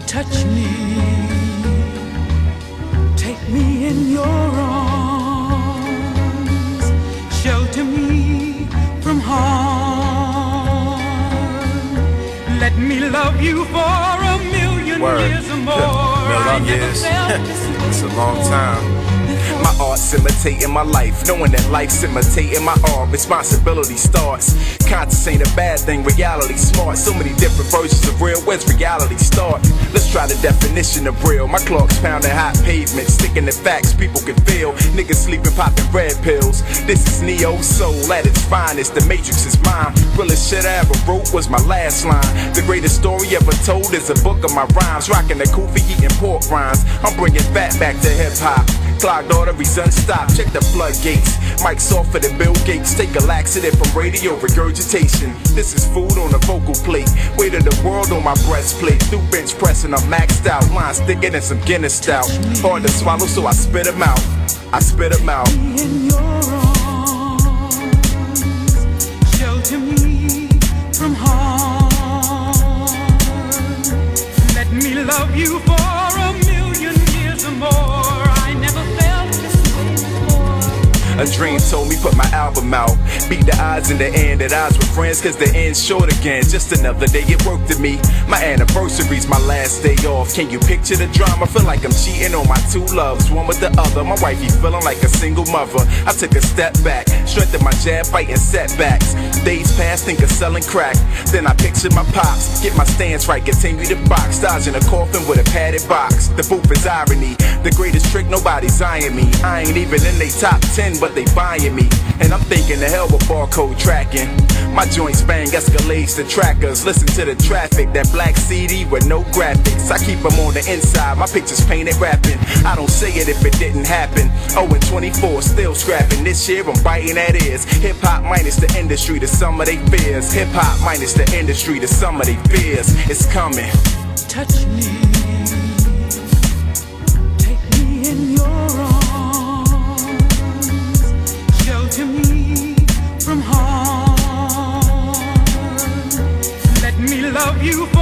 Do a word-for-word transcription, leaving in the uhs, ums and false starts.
touch me, take me in your arms, shelter me from harm. Let me love you for a million Word. years or more. Million years. It's a long time. My art's imitating my life, knowing that life's imitating my art. Responsibility starts. Conscious ain't a bad thing, reality smart. So many different versions of real, where's reality start? Let's try the definition of real. My clock's pounding hot pavement, sticking to facts people can feel. Niggas sleeping, popping red pills. This is Neo Soul at its finest, the Matrix is mine. Realest shit I ever wrote was my last line. The greatest story ever told is a book of my rhymes. Rocking the kufi, eating pork rinds. I'm bringing fat back to hip hop. Clogged arteries unstopped, check the floodgates. Mike's off for the Bill Gates. Take a laxative from radio regurgitation. This is food on a vocal plate. Weight of the world on my breastplate. Through bench pressing, I'm maxed out. Lines thicker than some Guinness stout. Hard to swallow, so I spit them out. I spit them out. In your arms, shelter me from harm. Let me love you for a million years or more. A dream told me put my album out. Beat the odds in the end, that odds were friends cause the end's short again. Just another day at work to me. My anniversary's my last day off. Can you picture the drama? Feel like I'm cheating on my two loves, one with the other. My wifey feeling like a single mother. I took a step back, strengthened my jab, fighting setbacks. Days past, think of selling crack. Then I picture my pops, get my stance right, continue to box. Dodging a coffin with a padded box. The booth is irony, the greatest trick, nobody's eyeing me. I ain't even in they top ten, but they buying me. And I'm thinking the hell with barcode tracking. My joints bang, escalades to trackers. Listen to the traffic, that black C D with no graphics. I keep them on the inside, my pictures painted rapping. I don't say it if it didn't happen. Oh, and twenty-four, still scrapping. This year I'm biting at ears. Hip-hop minus the industry, the sum of they fears. Hip-hop minus the industry, the sum of they fears. It's coming. Touch me, take me in your arms, shelter me from harm. Let me love you